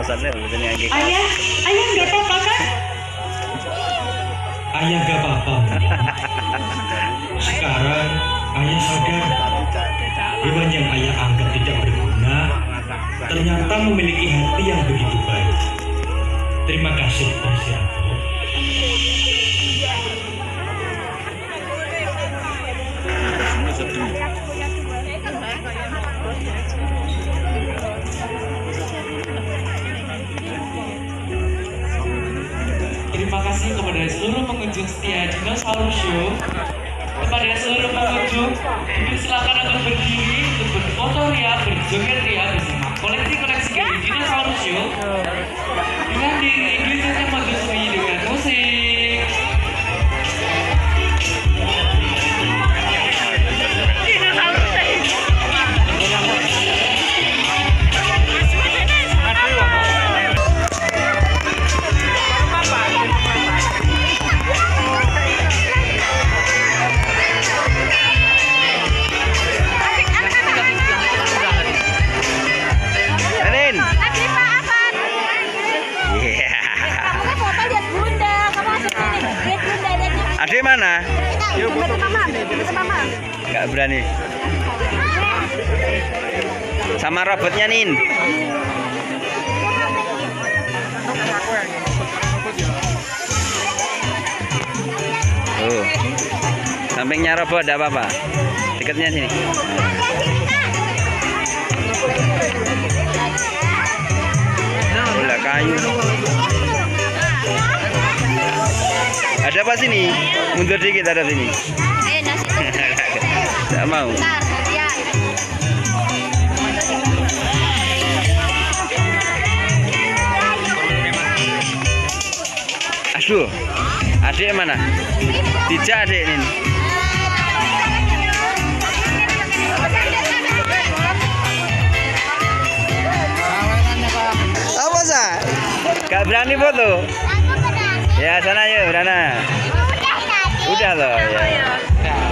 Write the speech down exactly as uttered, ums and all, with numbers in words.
Ayah, ayah nggak apa-apa kan? Ayah gak apa-apa. Sekarang ayah sadar hewan yang ayah anggap tidak berguna ternyata memiliki hati yang begitu baik. Terima kasih, Persiapo. Terima kasih kepada seluruh pengunjung setia Dinosaurus Show. Kepada seluruh pengunjung, silakan untuk berdiri untuk berfoto ria, berjoget ria bersama koleksi-koleksi dari Dinosaurus Show. Dengan diiringi dengan mengusui dengan musik. Adik mana? Gak berani. Sama robotnya Nin. Oh, sampingnya robot tidak apa-apa. Dekatnya sini. Bola kayu. Ada apa sini? Mundur dikit, ada sini. Eh, nasi. Tidak mau. Bentar, ya. Aduh, adik mana? Tidak adik ini. Apa sah? Gak berani foto? Ya sana yuk, Brana. Udah loh ya.